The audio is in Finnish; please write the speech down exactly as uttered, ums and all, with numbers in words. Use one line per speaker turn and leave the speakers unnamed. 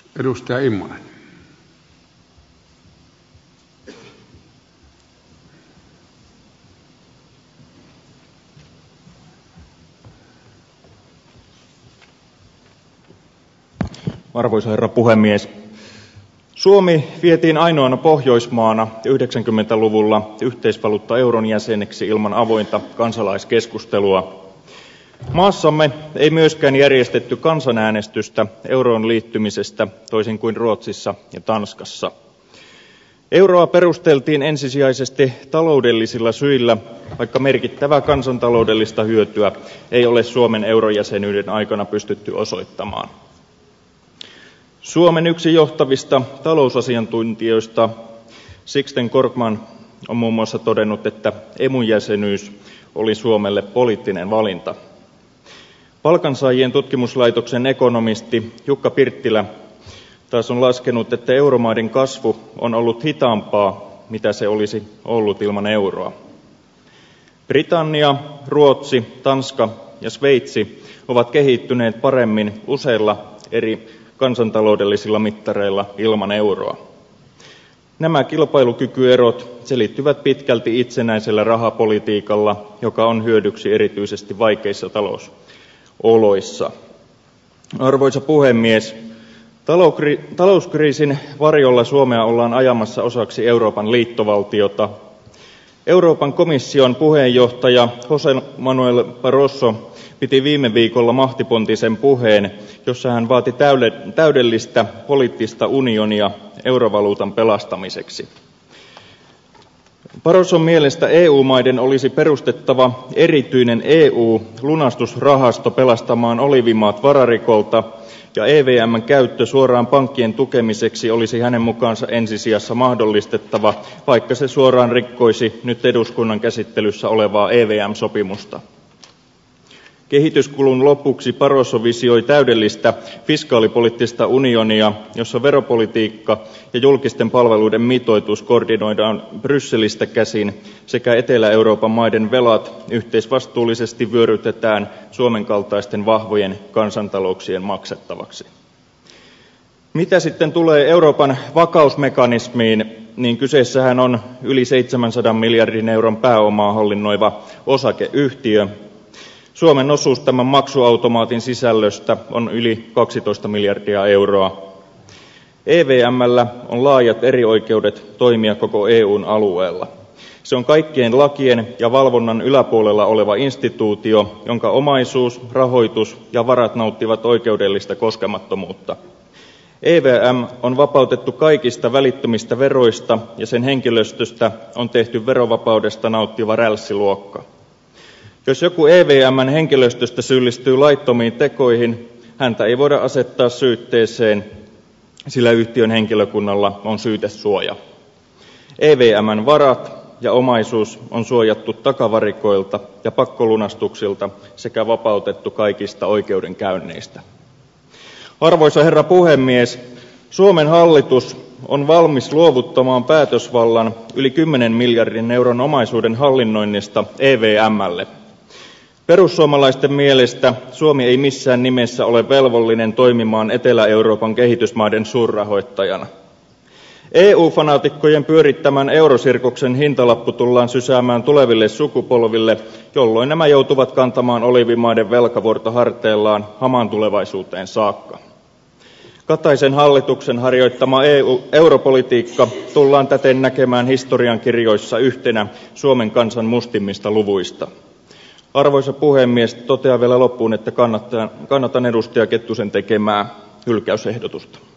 Edustaja Immonen.
Arvoisa herra puhemies. Suomi vietiin ainoana Pohjoismaana yhdeksänkymmentäluvulla yhteisvaluutta euron jäseneksi ilman avointa kansalaiskeskustelua. Maassamme ei myöskään järjestetty kansanäänestystä euroon liittymisestä toisin kuin Ruotsissa ja Tanskassa. Euroa perusteltiin ensisijaisesti taloudellisilla syillä, vaikka merkittävää kansantaloudellista hyötyä ei ole Suomen eurojäsenyyden aikana pystytty osoittamaan. Suomen yksi johtavista talousasiantuntijoista Sixten Korkman on muun muassa todennut, että emun jäsenyys oli Suomelle poliittinen valinta. Palkansaajien tutkimuslaitoksen ekonomisti Jukka Pirttilä taas on laskenut, että euromaiden kasvu on ollut hitaampaa, mitä se olisi ollut ilman euroa. Britannia, Ruotsi, Tanska ja Sveitsi ovat kehittyneet paremmin useilla eri kansantaloudellisilla mittareilla ilman euroa. Nämä kilpailukykyerot selittyvät pitkälti itsenäisellä rahapolitiikalla, joka on hyödyksi erityisesti vaikeissa talousoloissa. Arvoisa puhemies, talouskriisin varjolla Suomea ollaan ajamassa osaksi Euroopan liittovaltiota. Euroopan komission puheenjohtaja José Manuel Barroso piti viime viikolla mahtipontisen puheen, jossa hän vaati täydellistä poliittista unionia eurovaluutan pelastamiseksi. Barroson mielestä E U-maiden olisi perustettava erityinen E U-lunastusrahasto pelastamaan oliivimaat vararikolta, ja E V M:n käyttö suoraan pankkien tukemiseksi olisi hänen mukaansa ensisijassa mahdollistettava, vaikka se suoraan rikkoisi nyt eduskunnan käsittelyssä olevaa E V M-sopimusta. Kehityskulun lopuksi Barroso visioi täydellistä fiskaalipoliittista unionia, jossa veropolitiikka ja julkisten palveluiden mitoitus koordinoidaan Brysselistä käsin sekä Etelä-Euroopan maiden velat yhteisvastuullisesti vyörytetään Suomen kaltaisten vahvojen kansantalouksien maksettavaksi. Mitä sitten tulee Euroopan vakausmekanismiin, niin kyseessähän on yli seitsemänsadan miljardin euron pääomaa hallinnoiva osakeyhtiö. Suomen osuus tämän maksuautomaatin sisällöstä on yli kaksitoista miljardia euroa. E V M:llä on laajat erioikeudet toimia koko E U:n alueella. Se on kaikkien lakien ja valvonnan yläpuolella oleva instituutio, jonka omaisuus, rahoitus ja varat nauttivat oikeudellista koskemattomuutta. E V M on vapautettu kaikista välittömistä veroista ja sen henkilöstöstä on tehty verovapaudesta nauttiva rälssiluokka. Jos joku E V M:n henkilöstöstä syyllistyy laittomiin tekoihin, häntä ei voida asettaa syytteeseen, sillä yhtiön henkilökunnalla on syytesuoja. E V M:n varat ja omaisuus on suojattu takavarikoilta ja pakkolunastuksilta sekä vapautettu kaikista oikeudenkäynneistä. Arvoisa herra puhemies, Suomen hallitus on valmis luovuttamaan päätösvallan yli kymmenen miljardin euron omaisuuden hallinnoinnista E V M:lle. Perussuomalaisten mielestä Suomi ei missään nimessä ole velvollinen toimimaan Etelä-Euroopan kehitysmaiden suurrahoittajana. E U-fanaatikkojen pyörittämän eurosirkuksen hintalappu tullaan sysäämään tuleville sukupolville, jolloin nämä joutuvat kantamaan oliivimaiden velkavuorta harteillaan hamaan tulevaisuuteen saakka. Kataisen hallituksen harjoittama E U-europolitiikka tullaan täten näkemään historiankirjoissa yhtenä Suomen kansan mustimmista luvuista. Arvoisa puhemies, totean vielä loppuun, että kannatan edustaja Kettusen tekemää hylkäysehdotusta.